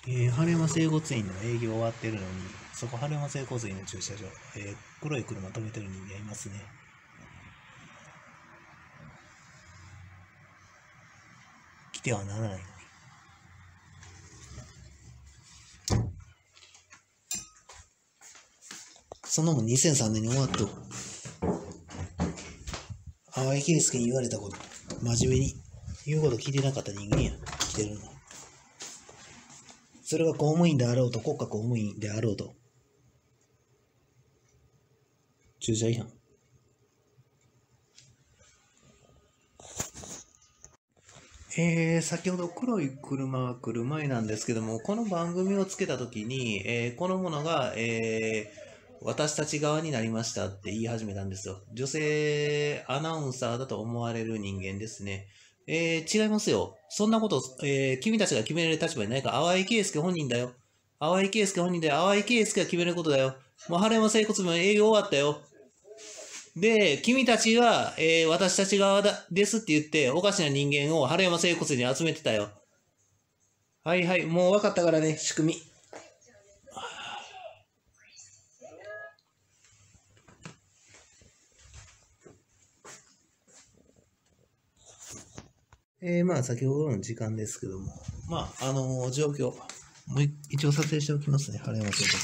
春山整骨院の営業終わってるのに、そこ春山整骨院の駐車場、黒い車止めてる人間いますね。来てはならないのに。そんなもん2003年に終わっと。淡井圭介に言われたこと、真面目に言うこと聞いてなかった人間や、来てるの。それが公務員であろうと、国家公務員であろうと。駐車違反。先ほど黒い車が来る前なんですけども、この番組をつけたときに、このものが、私たち側になりましたって言い始めたんですよ。女性アナウンサーだと思われる人間ですね。違いますよ。そんなこと、君たちが決めれる立場にないから、淡井圭介本人だよ。淡井圭介本人で、淡井圭介が決めることだよ。もう春山整骨院も営業終わったよ。で、君たちは、私たち側ですって言って、おかしな人間を春山整骨院に集めてたよ。はいはい、もう分かったからね、仕組み。まあ、先ほどの時間ですけども、まあ、状況、もう一応撮影しておきますね、春山整骨院。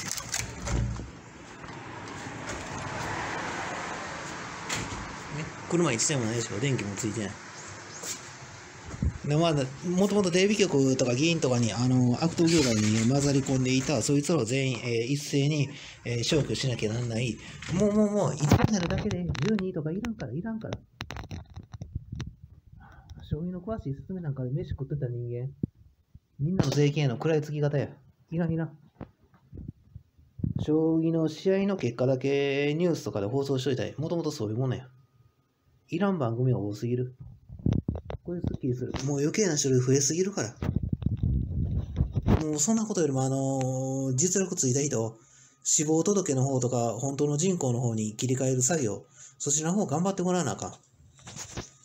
車1台もないでしょ、電気もついてない。でまあ、もともとテレビ局とか議員とかに悪党業界に混ざり込んでいたそいつらを全員、一斉に、消去しなきゃならない。もう1パネルだけで12とかいらんから。将棋の詳しい説明なんかで飯食ってた人間、みんなの税金への食らいつき方や。いらん。将棋の試合の結果だけニュースとかで放送しといたい。もともとそういうものや。いらん番組が多すぎる。これすっきりする。もう余計な種類増えすぎるから。もうそんなことよりも実力ついた人、死亡届の方とか本当の人口の方に切り替える作業、そちらの方頑張ってもらわなあかん。